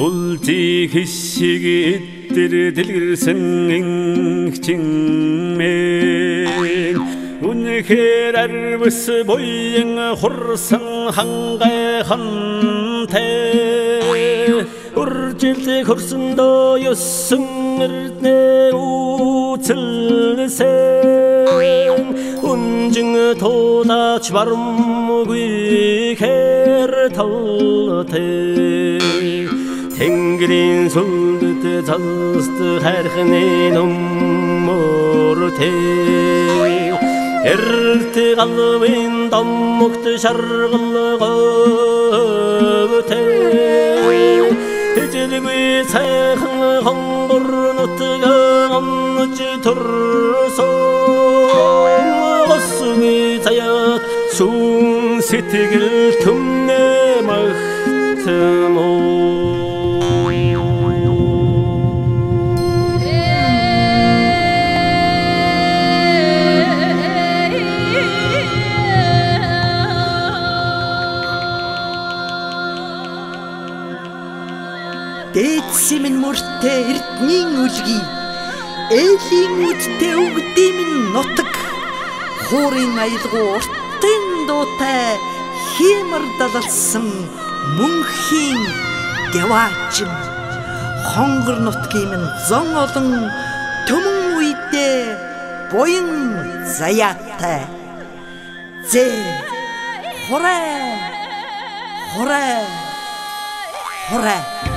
Улдыг хишиг эддэр дэлгэрсэн инхчинмэн Үнэхээр арвс буян хурсан хангайхантай Уржилдэг хөрсөндөө ёсон эрднэ үцэлсэн Үнжин тулаач барамгүй хэр талтай Тэнгэрийн сүлд залст хайрхны нөмөртэй Эрэлт галвын домогт шаргалгөөтэй Тэжэлгүй сайхан хонгор нутга амнж төрсөн Госгүй заяат сүүн сэтгэл түмнэ магтмоо Дээдсэмэн мөртэй эрднийн үлгий Ээлийн үдтэй өгдимэн нутаг Хуурын аялгуу уртын дуутай Хиймэр далалсан мөнхийн гяваачим Хонгор нутгийн минь зон олон төмөн үедээ буян заяатай Зэ хураа хураа хураа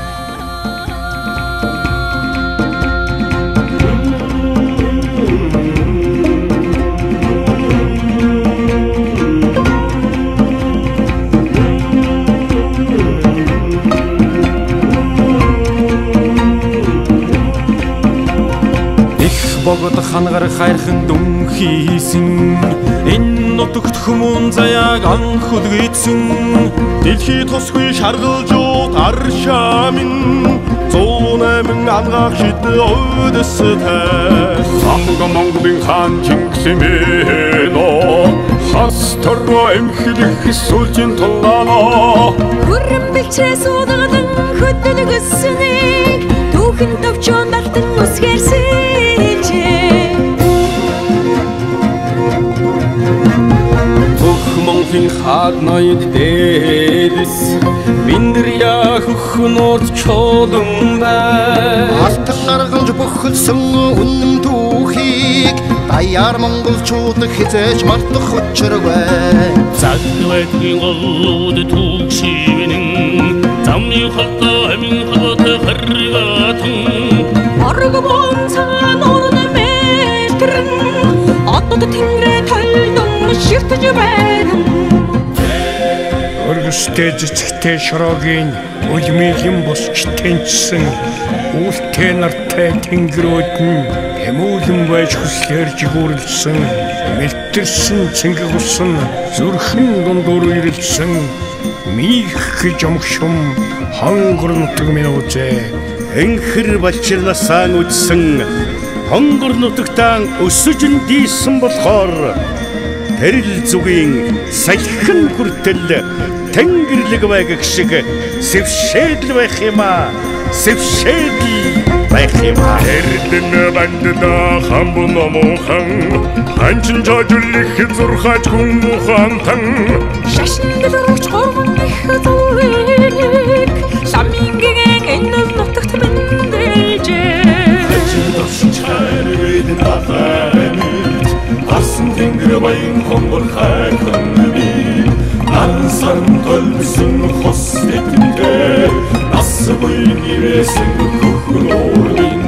Богод хангаар хайрхан дүн хийсэн Энэ нутагт хүмүүн заяаг анх үлгэсэн Дэлхий тусгүй шаргалжууд аршаамин 108 ангаах шид өвдөстэй Самга Монголын хаан Чингисмэно Хастарва эмхлэх сүлжин тулаано Хүрэн бэлчээ суудагадан хөдөлгөссөнийг Түүхэн төвчөн далтан үсгэрсэн Монголын хаад ноёд дээдэс Биндэр яах өхнөрт чуулан бай Алтан аргалж бөхөлсөн үнэн түүхийг Даяар монголчууд хизээж мартах учиргүй Загвайдгийн голлууд түүхшивнэн Замын халта амин халта харгатан Оргомон цаан орны мэлтрэн Одод тэнгэрэ талдан ширтэж байна Өргөстэй цэцэгтэй шороогийн үлмийн босч тэнцсэн Үлтэй нартай тэнгэрүүд нь эмүүлэн байж хүслээр жигүүрлсэн Мэлтэрсэн цэнгэг усан зүрхэн дундуур ирэлсэн Минийх гэж омгшум хонгор нутаг минь үзээ Энхэр балчирнасаа үдсэн хонгор нутагтаа өсөж дийсэн болохоор Тэрл зүгийн саяхан хүртэл тэнгэрлэг байдаг шиг сэвшэдл байх юма сэвшэдл байх юма Эрдэн бандда хамбун номохан ханчин жожлих зурхач хүн ухаантан Шашин дөрөвч горгон их зургийг Самингийн энэ нутагт мэндэлжээ Хачин төвшин чарвэд нафанит Асан тэнгэр баян хонгор хайхан би Ансан толбисэн хос тэтэнтэй Нас буйн ивэсэн хөхнөрин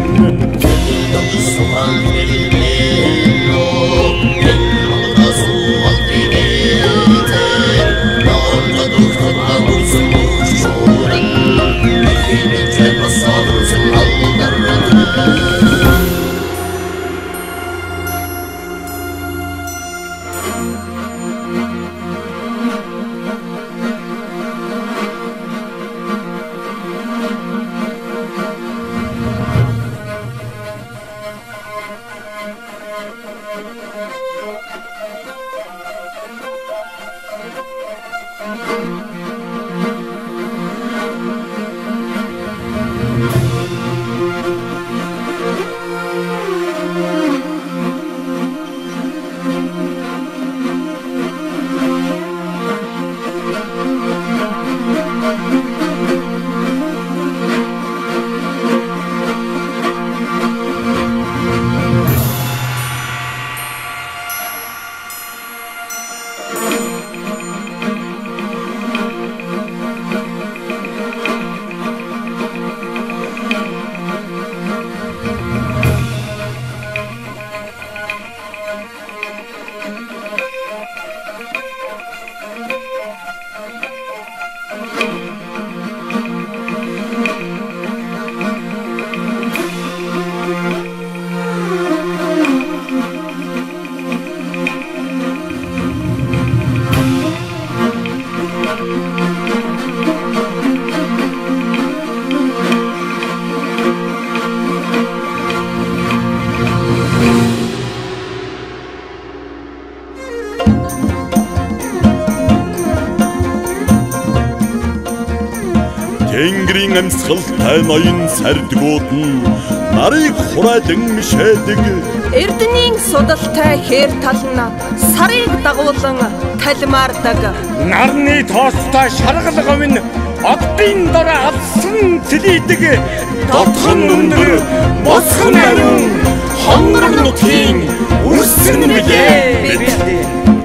бидний амьсгалтай ноён сардгууд нь нарыг хураадан мишээдэг. Эрдэнийн судалтай хээр тална сарыг дагуулan талмаардаг. Нарны тоостой шаргалга минь оддын дор алсан цэлийдэг. Дотхон өндөр босхон ариун хонгор нутгийн үрсэн мэлээ.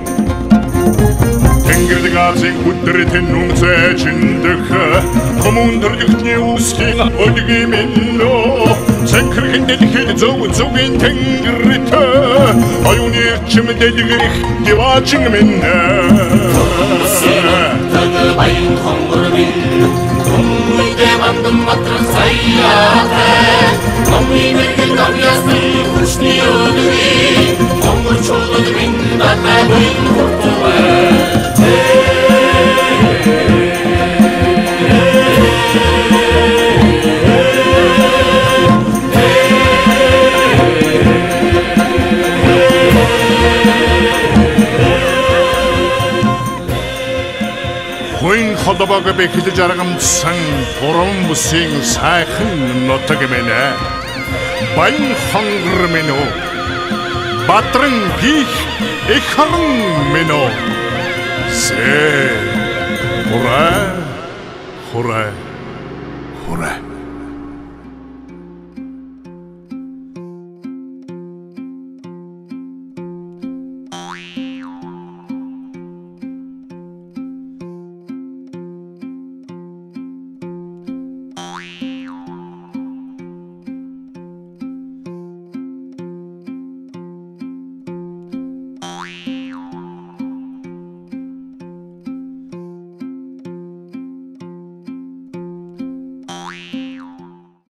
Тэнгэрдэг Азийн өдрөтэн нүнцээ чиндэх комун төрөлхтний үсгийн өлгийн минь Цэнхэрхэн дэлхийд зөвгийн тэнгэрт оюуны чим дэлгэрэх диваачин минь баян хонгор минь Уммэдэ мандам матран саяхай Номи мэргэн намясны хүчний өдрий Хонгор чуулгад минь натай баян хуртувай Хойн холбоог бэхлэж аргамдсан буран бүсийн сайхан нутаг мэнэ баян хонгор минь үү батран пих их харан минь үү Се, хура, хура, хура.